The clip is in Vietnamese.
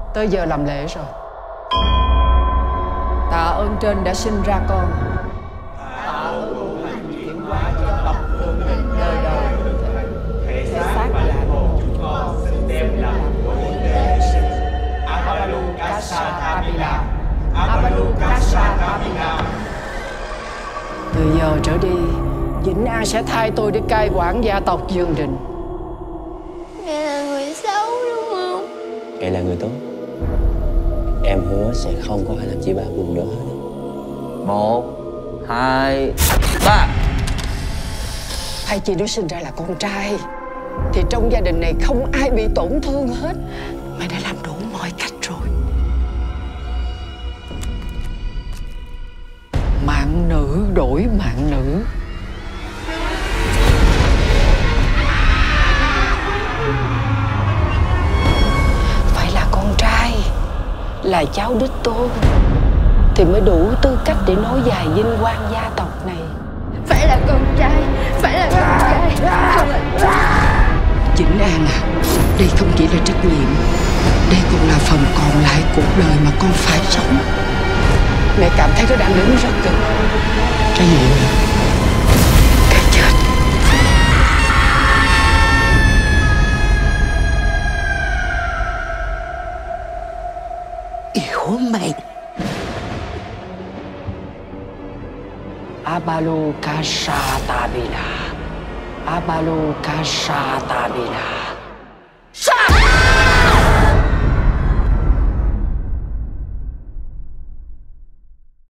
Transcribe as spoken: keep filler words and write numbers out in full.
Tới giờ làm lễ rồi. Tạ ơn trên đã sinh ra con. Tạ ơn ngũ hành chuyển hóa cho tộc hương định đời đời. Thể xác là hồn chúng con xin đem làm của Thượng Đế sinh. Avalokasa Tabila, Avalokasa Tabila. Từ giờ trở đi, Vĩnh An sẽ thay tôi để cai quản gia tộc Dương Đình. Mẹ là người xấu đúng không? Mẹ là người tốt. Em hứa sẽ không có ai làm chị ba buồn nữa hết. Một, hai, ba. Hai chị đứa sinh ra là con trai, thì trong gia đình này không ai bị tổn thương hết. Mày đã làm đủ mọi cách rồi. Mạng nữ đổi mạng nữ. Phải là con trai, là cháu đích tôn thì mới đủ tư cách để nối dài vinh quang gia tộc này. Phải là con trai, phải là con trai, không là... Vĩnh An à, đây không chỉ là trách nhiệm, đây còn là phần còn lại cuộc đời mà con phải sống. Mẹ cảm thấy nó đang đứng rất gần. Trách nhiệm, cái chết. Yêu mày. Avalokasa Tabila, Avalokasa Tabila.